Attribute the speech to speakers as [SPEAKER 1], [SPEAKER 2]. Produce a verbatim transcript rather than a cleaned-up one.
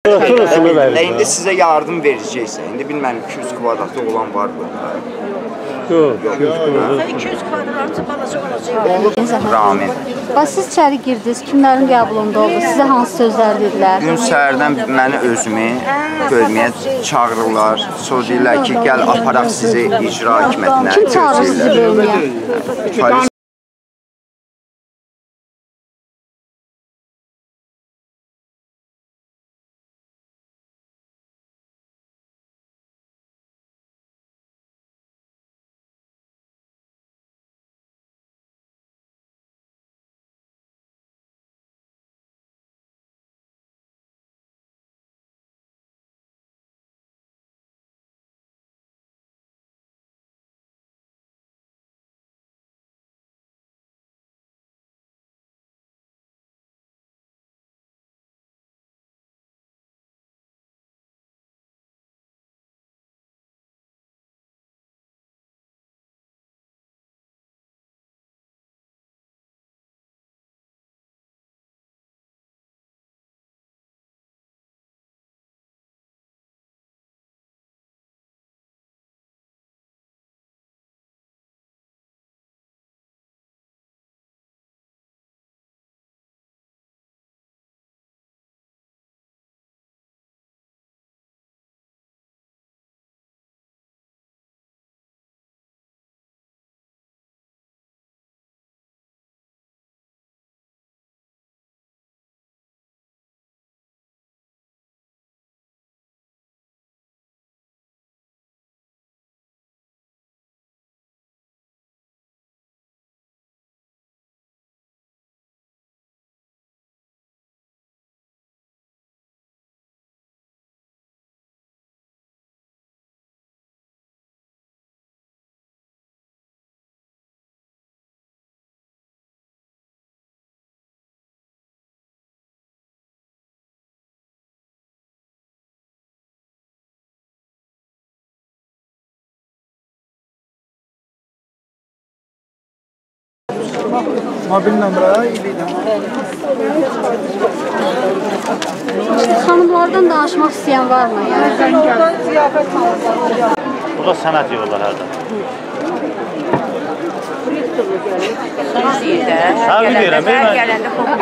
[SPEAKER 1] İndi sizə yardım verəcəksə, indi bilməm iki yüz kvadratlı olan var burada.
[SPEAKER 2] Yox,
[SPEAKER 3] iki yüz kvadratlı balaca olacaq.
[SPEAKER 1] Ramin.
[SPEAKER 4] Bax, siz içəri girdiniz, kimlərin qəbulunda oldu? Sizə hansı sözlər dedilər?
[SPEAKER 1] Gün səhərdən məni özümü bölməyə çağırırlar. Sonra deyirlər ki, gəl aparaq sizi icra hakimiyyətinə.
[SPEAKER 4] Kim çağırır sizi bölməyə?
[SPEAKER 5] Mobil nömrə
[SPEAKER 4] Xanımlardan danışmaq istəyən varmı?
[SPEAKER 2] Burada sənət yığırlar hərdən.
[SPEAKER 3] Söz deyir də,
[SPEAKER 2] Sağ bilirəm,
[SPEAKER 3] gələndə